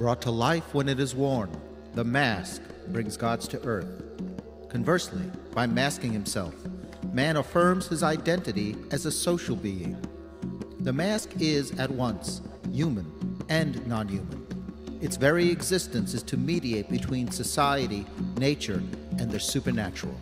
Brought to life when it is worn, the mask brings gods to earth. Conversely, by masking himself, man affirms his identity as a social being. The mask is at once human and non-human. Its very existence is to mediate between society, nature, and the supernatural.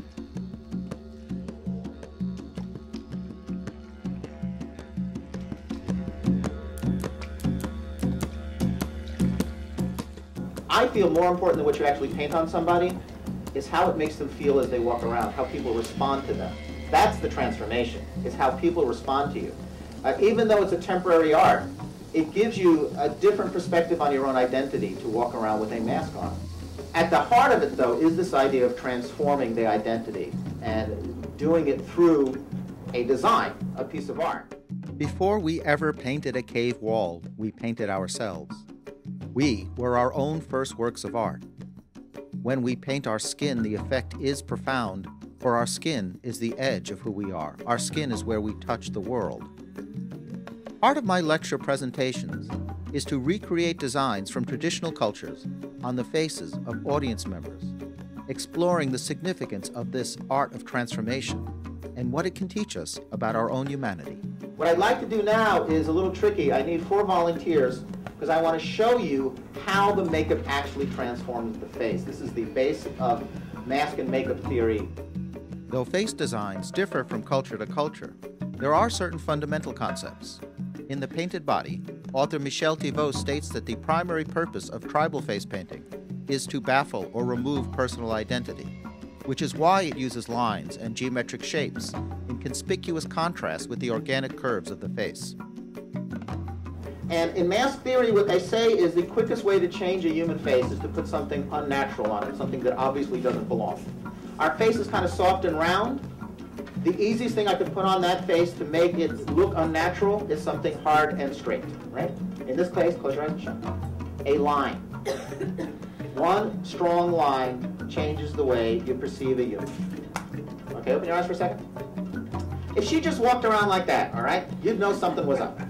I feel more important than what you actually paint on somebody is how it makes them feel as they walk around, how people respond to them. That's the transformation, is how people respond to you. Even though it's a temporary art, it gives you a different perspective on your own identity to walk around with a mask on. At the heart of it, though, is this idea of transforming the identity and doing it through a design, a piece of art. Before we ever painted a cave wall, we painted ourselves. We were our own first works of art. When we paint our skin, the effect is profound, for our skin is the edge of who we are. Our skin is where we touch the world. Part of my lecture presentations is to recreate designs from traditional cultures on the faces of audience members, exploring the significance of this art of transformation and what it can teach us about our own humanity. What I'd like to do now is a little tricky. I need 4 volunteers because I want to show you how the makeup actually transforms the face. This is the base of mask and makeup theory. Though face designs differ from culture to culture, there are certain fundamental concepts. In The Painted Body, author Michel Thivaud states that the primary purpose of tribal face painting is to baffle or remove personal identity, which is why it uses lines and geometric shapes in conspicuous contrast with the organic curves of the face. And in mask theory, what they say is the quickest way to change a human face is to put something unnatural on it, something that obviously doesn't belong. Our face is kind of soft and round. The easiest thing I could put on that face to make it look unnatural is something hard and straight, right? In this case, close your eyes and shut. A line. One strong line changes the way you perceive a human. Okay, open your eyes for a second. If she just walked around like that, all right, you'd know something was up.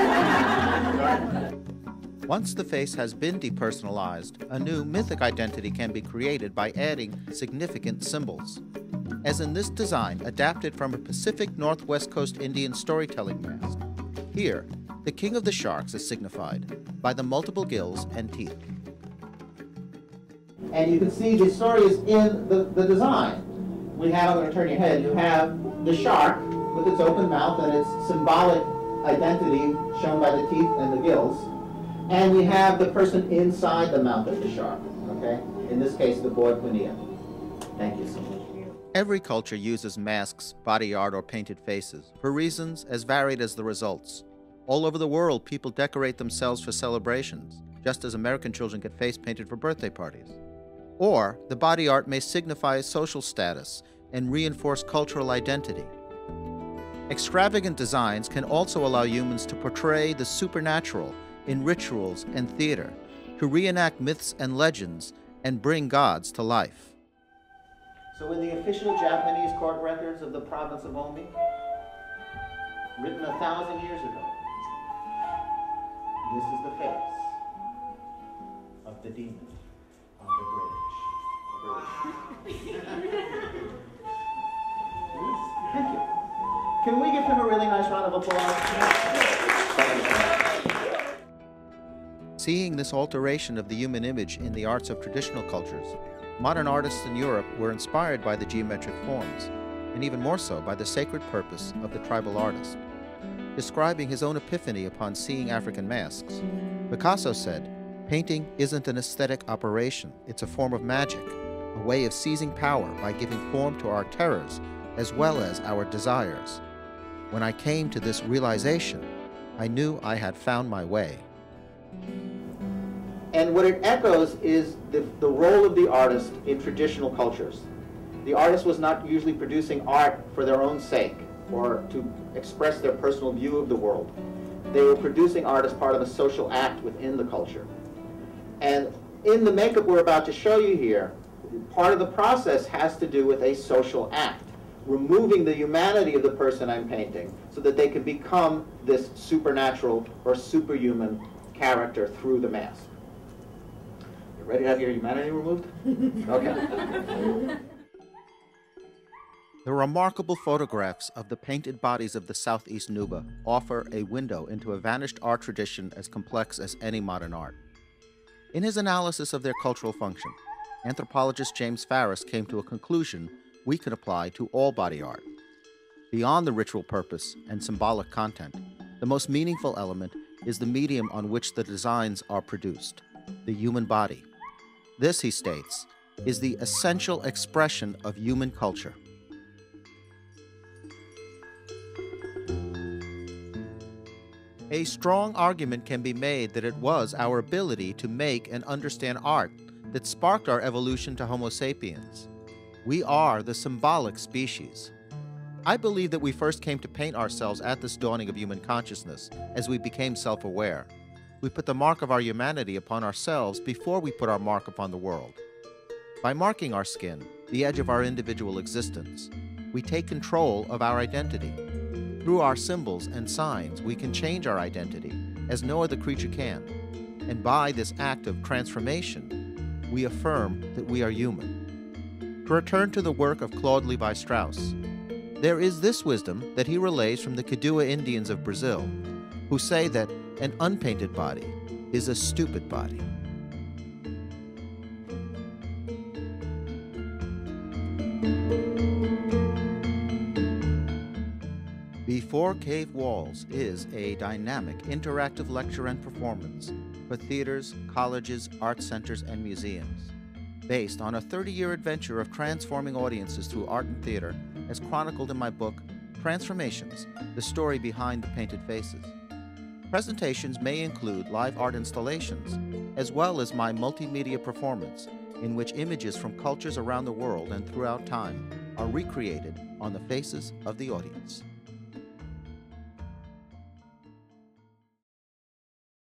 Once the face has been depersonalized, a new mythic identity can be created by adding significant symbols. As in this design, adapted from a Pacific Northwest Coast Indian storytelling mask. Here, the king of the sharks is signified by the multiple gills and teeth. And you can see the story is in the design. We have, I'm going to turn your head, you have the shark with its open mouth and its symbolic identity shown by the teeth and the gills. And we have the person inside the mouth of the shark, okay? In this case, the boy Punia. Thank you so much. Every culture uses masks, body art, or painted faces for reasons as varied as the results. All over the world, people decorate themselves for celebrations, just as American children get face painted for birthday parties. Or the body art may signify social status and reinforce cultural identity. Extravagant designs can also allow humans to portray the supernatural in rituals and theater, to reenact myths and legends, and bring gods to life. So in the official Japanese court records of the province of Omi, written 1,000 years ago, this is the face of the demon on the bridge. Thank you. Can we give him a really nice round of applause? Seeing this alteration of the human image in the arts of traditional cultures, modern artists in Europe were inspired by the geometric forms, and even more so by the sacred purpose of the tribal artist. Describing his own epiphany upon seeing African masks, Picasso said, "Painting isn't an aesthetic operation, it's a form of magic, a way of seizing power by giving form to our terrors as well as our desires. When I came to this realization, I knew I had found my way." And what it echoes is the role of the artist in traditional cultures. The artist was not usually producing art for their own sake or to express their personal view of the world. They were producing art as part of a social act within the culture. And in the makeup we're about to show you here, part of the process has to do with a social act, removing the humanity of the person I'm painting so that they can become this supernatural or superhuman character through the mask. Ready to have your humanity removed? Okay. The remarkable photographs of the painted bodies of the southeast Nuba offer a window into a vanished art tradition as complex as any modern art. In his analysis of their cultural function, anthropologist James Farris came to a conclusion we can apply to all body art. Beyond the ritual purpose and symbolic content, the most meaningful element is the medium on which the designs are produced, the human body. This, he states, is the essential expression of human culture. A strong argument can be made that it was our ability to make and understand art that sparked our evolution to Homo sapiens. We are the symbolic species. I believe that we first came to paint ourselves at this dawning of human consciousness as we became self-aware. We put the mark of our humanity upon ourselves before we put our mark upon the world. By marking our skin, the edge of our individual existence, we take control of our identity. Through our symbols and signs, we can change our identity as no other creature can. And by this act of transformation, we affirm that we are human. To return to the work of Claude Levi-Strauss, there is this wisdom that he relays from the Kidua Indians of Brazil, who say that an unpainted body is a stupid body. Before Cave Walls is a dynamic, interactive lecture and performance for theaters, colleges, art centers, and museums, based on a 30-year adventure of transforming audiences through art and theater, as chronicled in my book, Transformations, the story behind the painted faces. Presentations may include live art installations, as well as my multimedia performance, in which images from cultures around the world and throughout time are recreated on the faces of the audience.